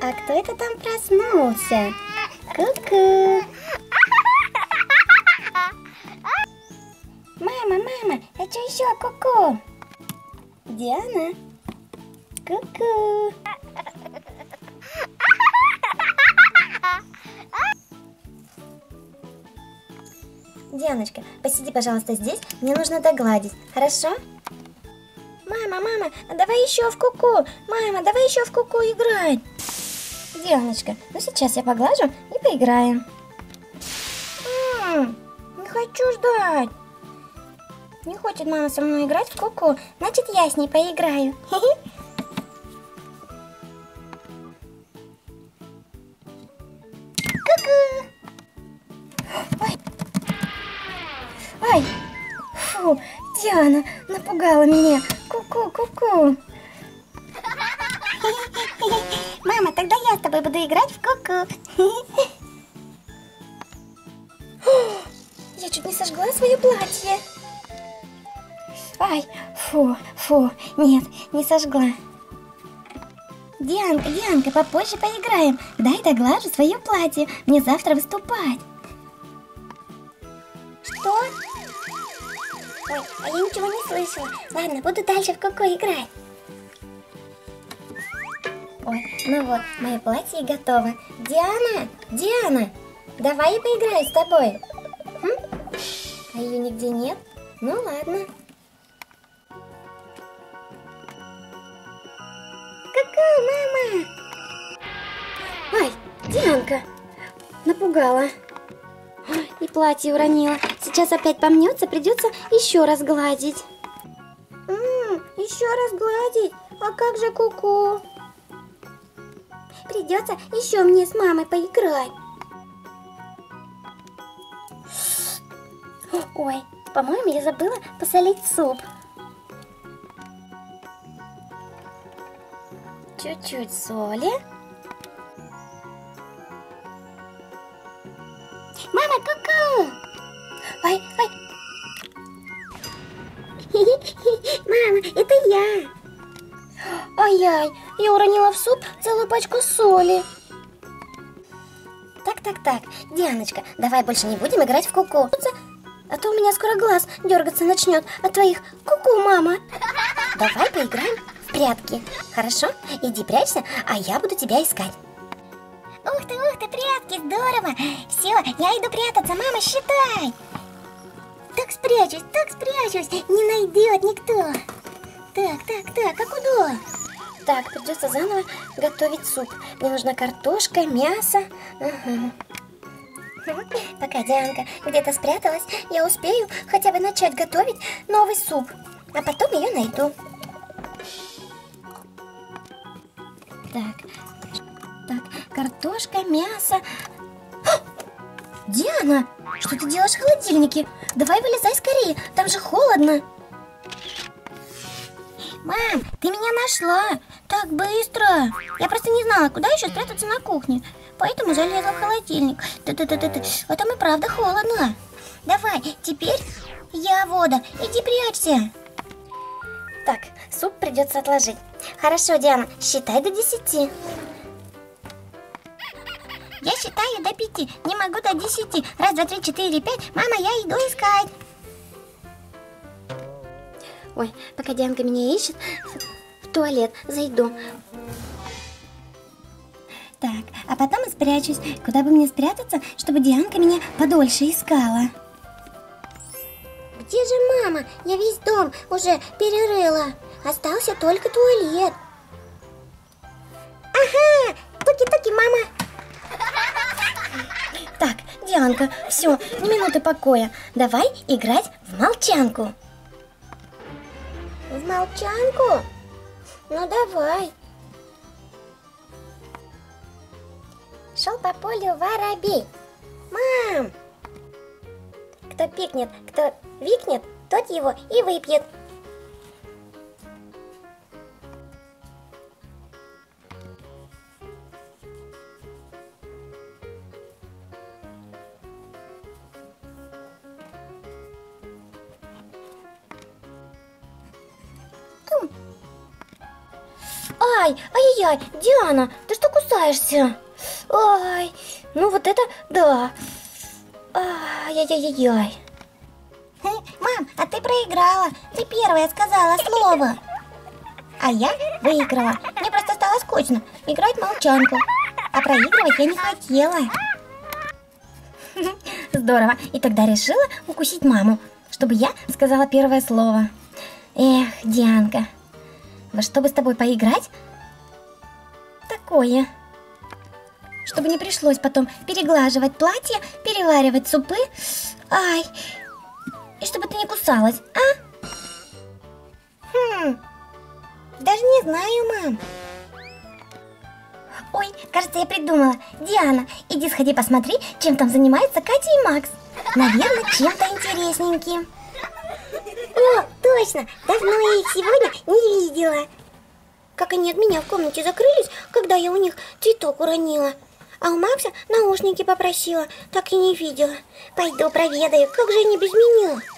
А кто это там проснулся? Ку-ку. Мама, а что еще ку-ку? Диана? Ку-ку. Дианочка, посиди, пожалуйста, здесь. Мне нужно догладить. Хорошо? Мама, давай еще в ку-ку. Мама, давай еще в ку-ку играть. Дианочка, ну сейчас я поглажу и поиграем. Не хочу ждать. Не хочет мама со мной играть в ку-ку. Значит, я с ней поиграю. Ку-ку. Ай, фу, Диана напугала меня. Ку-ку, ку-ку. Мама, тогда я с тобой буду играть в ку-ку. Я чуть не сожгла свое платье. Ай, фу, нет, не сожгла. Дианка, попозже поиграем. Дай доглажу свое платье. Мне завтра выступать. Что? Ой, а я ничего не слышала. Ладно, буду дальше в ку-ку играть. Ой, ну вот, мое платье готово. Диана, давай я поиграю с тобой. А ее нигде нет? Ну ладно. Ку-ку, мама! Ай, Дианка, напугала. И платье уронила. Сейчас опять помнется, придется еще раз гладить. Еще раз гладить? А как же ку-ку? Придется еще мне с мамой поиграть. Ой, по-моему, я забыла посолить суп. Чуть-чуть соли. Мама, ку-ку! Ой. Мама, это я. Ай-яй, я уронила в суп целую пачку соли. Так, Дианочка, давай больше не будем играть в ку-ку. А то у меня скоро глаз дергаться начнет от твоих ку-ку, мама. Давай поиграем в прятки. Хорошо? Иди прячься, а я буду тебя искать. Ух ты, прятки, здорово. Все, я иду прятаться, мама, считай. Так спрячусь, не найдет никто. Так, а куда? Так, придется заново готовить суп. Мне нужна картошка, мясо. Пока Дианка где-то спряталась, я успею хотя бы начать готовить новый суп. А потом ее найду. Так, картошка, мясо. Диана, что ты делаешь в холодильнике? Давай вылезай скорее, там же холодно. Мам, ты меня нашла. Так быстро. Я просто не знала, куда еще спрятаться на кухне. Поэтому залезла в холодильник. А там и правда холодно. Давай, теперь я вода. Иди прячься. Так, суп придется отложить. Хорошо, Диана, считай до 10. Я считаю до 5. Не могу до 10. Раз, два, три, 4, 5. Мама, я иду искать. Ой, пока Дианка меня ищет, в туалет зайду. Так, а потом и спрячусь. Куда бы мне спрятаться, чтобы Дианка меня подольше искала? Где же мама? Я весь дом уже перерыла. Остался только туалет. Ага, туки-туки, мама. Так, Дианка, все, ни минуты покоя. Давай играть в молчанку. В молчанку? Ну давай. Шел по полю воробей. Мам! Кто пикнет, кто викнет, тот его и выпьет. Ай, ай-яй-яй, Диана, ты ты что кусаешься? Ай, ну вот это да. Ай-яй-яй-яй. Мам, а ты проиграла. Ты первая сказала слово. А я выиграла. Мне просто стало скучно играть в молчанку. А проигрывать я не хотела. Здорово. И тогда решила укусить маму, чтобы я сказала первое слово. Эх, Дианка, во что бы с тобой поиграть? Такое. Чтобы не пришлось потом переглаживать платье, переваривать супы. Ай. И чтобы ты не кусалась, а? Даже не знаю, мам. Ой, кажется, я придумала. Диана, иди сходи посмотри, чем там занимаются Катя и Макс. Наверное, чем-то интересненьким. О, точно! Давно я их сегодня не видела. Как они от меня в комнате закрылись, когда я у них цветок уронила. А у Макса наушники попросила, так и не видела. Пойду проведаю, как же они без меня.